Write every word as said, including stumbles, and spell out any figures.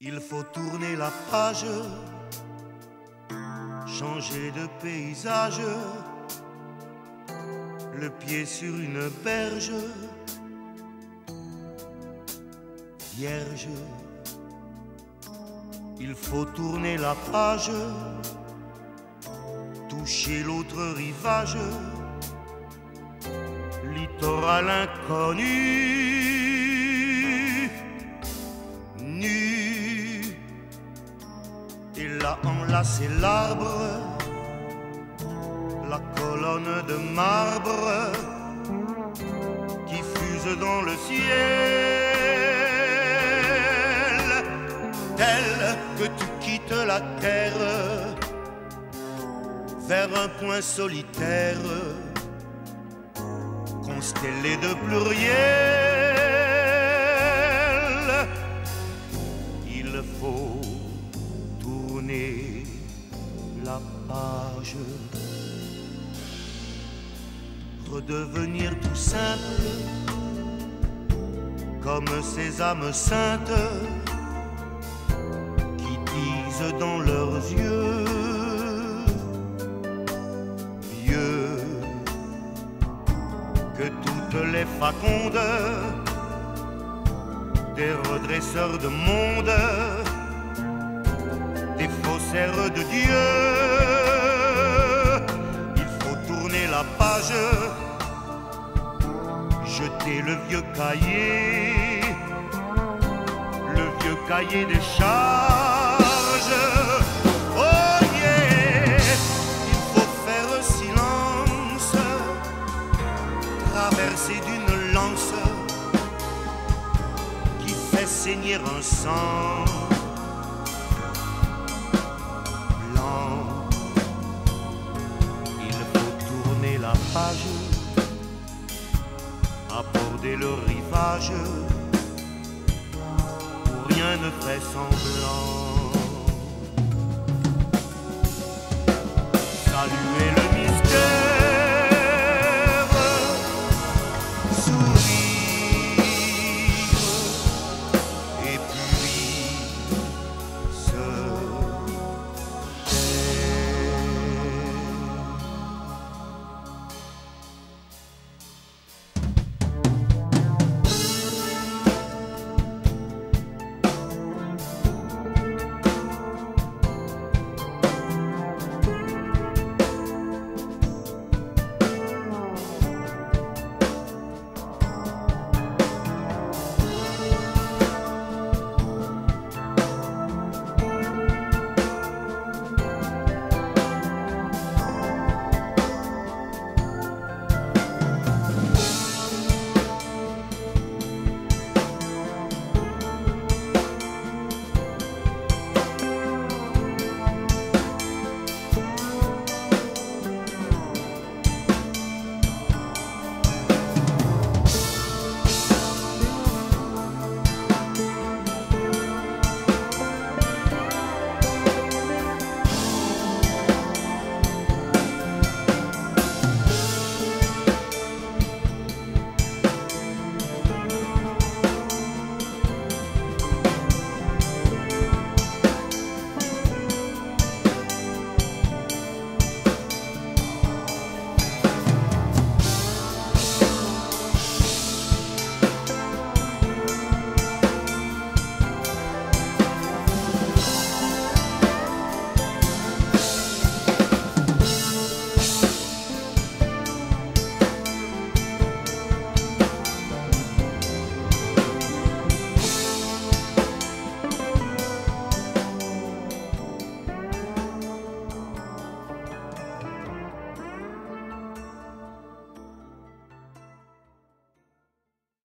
Il faut tourner la page, changer de paysage, le pied sur une berge vierge. Il faut tourner la page, toucher l'autre rivage, littoral inconnu, nu. Et là enlacer l'arbre, la colonne de marbre qui fuse dans le ciel, telle que tu quittes la terre vers un point solitaire, constellé de pluriel. Il faut tourner la page, redevenir tout simple comme ces âmes saintes qui disent dans leurs yeux vieux que toutes les facondes des redresseurs de monde, des faussaires de Dieu. Il faut tourner la page, jeter le vieux cahier, le vieux cahier des charges. Oh yeah, il faut faire silence, traverser d'une lance qui fait saigner un sang blanc. Il faut tourner la page, aborder le rivage où rien ne fait semblant.